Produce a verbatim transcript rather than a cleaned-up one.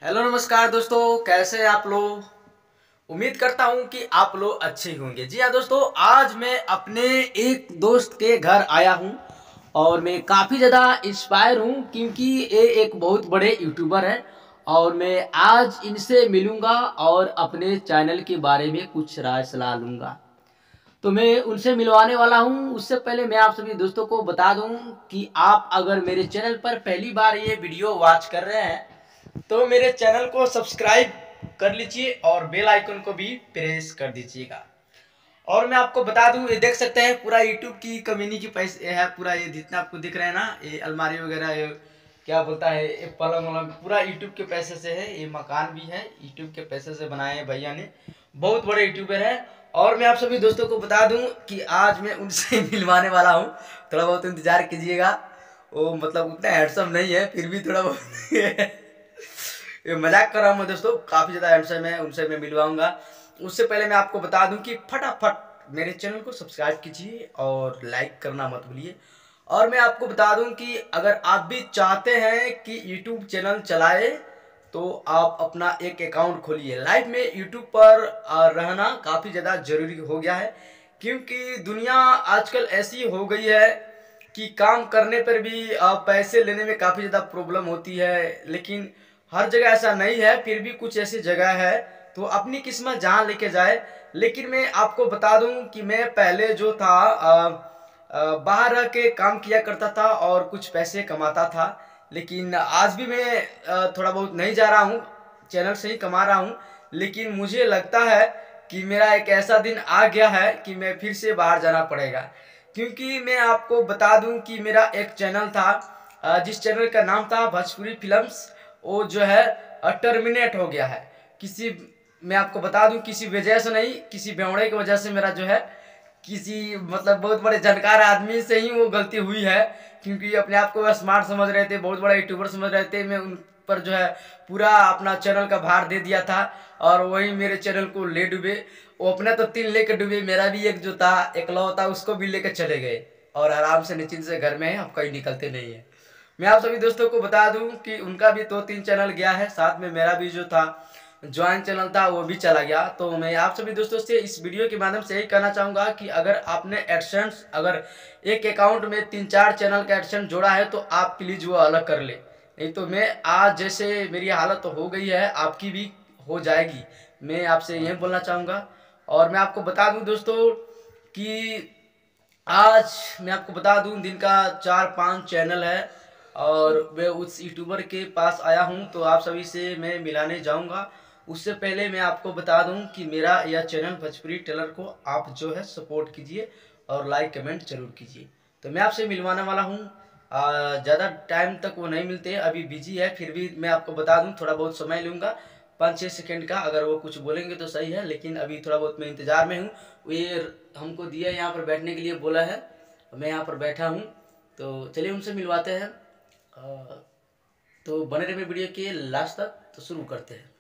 Hello नमस्कार दोस्तों, कैसे हैं आप लोग। उम्मीद करता हूं कि आप लोग अच्छे ही होंगे। जी हाँ दोस्तों, आज मैं अपने एक दोस्त के घर आया हूं और मैं काफ़ी ज़्यादा इंस्पायर हूं क्योंकि ये एक बहुत बड़े यूट्यूबर हैं और मैं आज इनसे मिलूंगा और अपने चैनल के बारे में कुछ राय सलाह लूँगा। तो मैं उनसे मिलवाने वाला हूं। उससे पहले मैं आप सभी दोस्तों को बता दूं कि आप अगर मेरे चैनल पर पहली बार ये वीडियो वॉच कर रहे हैं तो मेरे चैनल को सब्सक्राइब कर लीजिए और बेल आइकन को भी प्रेस कर दीजिएगा। और मैं आपको बता दूं, ये देख सकते हैं पूरा यूट्यूब की कम्युनिटी की पैसे है। पूरा ये जितना आपको दिख रहा है ना, ये अलमारी वगैरह, ये क्या बोलता है, ये पलंग वलंग पूरा यूट्यूब के पैसे से है। ये मकान भी है यूट्यूब के पैसे से बनाए हैं भैया ने, बहुत बड़े यूट्यूबर है। और मैं आप सभी दोस्तों को बता दूं कि आज मैं उनसे मिलवाने वाला हूं, थोड़ा बहुत इंतजार कीजिएगा। वो मतलब उतना हैंडसम नहीं है, फिर भी थोड़ा बहुत ये मजाक कर रहा हूँ मैं दोस्तों, काफ़ी ज़्यादा हैंडसम है, उनसे मैं मिलवाऊंगा। उससे पहले मैं आपको बता दूं कि फटाफट मेरे चैनल को सब्सक्राइब कीजिए और लाइक करना मत भूलिए। और मैं आपको बता दूं कि अगर आप भी चाहते हैं कि यूट्यूब चैनल चलाए तो आप अपना एक अकाउंट खोलिए। लाइफ में यूट्यूब पर रहना काफ़ी ज़्यादा ज़रूरी हो गया है क्योंकि दुनिया आजकल ऐसी हो गई है कि काम करने पर भी पैसे लेने में काफ़ी ज़्यादा प्रॉब्लम होती है। लेकिन हर जगह ऐसा नहीं है, फिर भी कुछ ऐसी जगह है, तो अपनी किस्मत जहाँ लेके जाए। लेकिन मैं आपको बता दूं कि मैं पहले जो था आ, आ, बाहर रह के काम किया करता था और कुछ पैसे कमाता था। लेकिन आज भी मैं आ, थोड़ा बहुत नहीं जा रहा हूँ, चैनल से ही कमा रहा हूँ। लेकिन मुझे लगता है कि मेरा एक ऐसा दिन आ गया है कि मैं फिर से बाहर जाना पड़ेगा। क्योंकि मैं आपको बता दूं कि मेरा एक चैनल था, जिस चैनल का नाम था भोजपुरी फिल्म्स, वो जो है टर्मिनेट हो गया है। किसी, मैं आपको बता दूं, किसी वजह से नहीं, किसी बेवड़े की वजह से मेरा जो है, किसी मतलब बहुत बड़े जानकार आदमी से ही वो गलती हुई है। क्योंकि अपने आप को स्मार्ट समझ रहे थे, बहुत बड़ा यूट्यूबर समझ रहे थे। मैं उन पर जो है पूरा अपना चैनल का भार दे दिया था और वही मेरे चैनल को ले डूबे। वो अपने तो तीन लेके डूबे, मेरा भी एक जो था एकलौता उसको भी लेकर चले गए और आराम से निश्चिंत से घर में है, अब कहीं निकलते नहीं है। मैं आप सभी दोस्तों को बता दूं कि उनका भी दो तीन चैनल गया है, साथ में मेरा भी जो था ज्वाइन चैनल था वो भी चला गया। तो मैं आप सभी दोस्तों से इस वीडियो के माध्यम से यही कहना चाहूँगा कि अगर आपने एडसेंस, अगर एक अकाउंट में तीन चार चैनल का एडसेंस जोड़ा है तो आप प्लीज़ वो अलग कर ले। नहीं तो मैं आज जैसे मेरी हालत तो हो गई है, आपकी भी हो जाएगी। मैं आपसे यही बोलना चाहूँगा। और मैं आपको बता दूँ दोस्तों कि आज मैं आपको बता दूं दिन का चार पांच चैनल है और मैं उस यूट्यूबर के पास आया हूं, तो आप सभी से मैं मिलाने जाऊंगा। उससे पहले मैं आपको बता दूं कि मेरा यह चैनल भोजपुरी टेलर को आप जो है सपोर्ट कीजिए और लाइक कमेंट जरूर कीजिए। तो मैं आपसे मिलवाने वाला हूं। ज़्यादा टाइम तक वो नहीं मिलते, अभी बिजी है, फिर भी मैं आपको बता दूं थोड़ा बहुत समय लूँगा, पाँच छः सेकंड का। अगर वो कुछ बोलेंगे तो सही है, लेकिन अभी थोड़ा बहुत मैं इंतज़ार में हूँ। ये हमको दिया यहाँ पर बैठने के लिए बोला है, मैं यहाँ पर बैठा हूँ। तो चलिए उनसे मिलवाते हैं। अ, तो बने रहे वीडियो के लास्ट तक, तो शुरू करते हैं।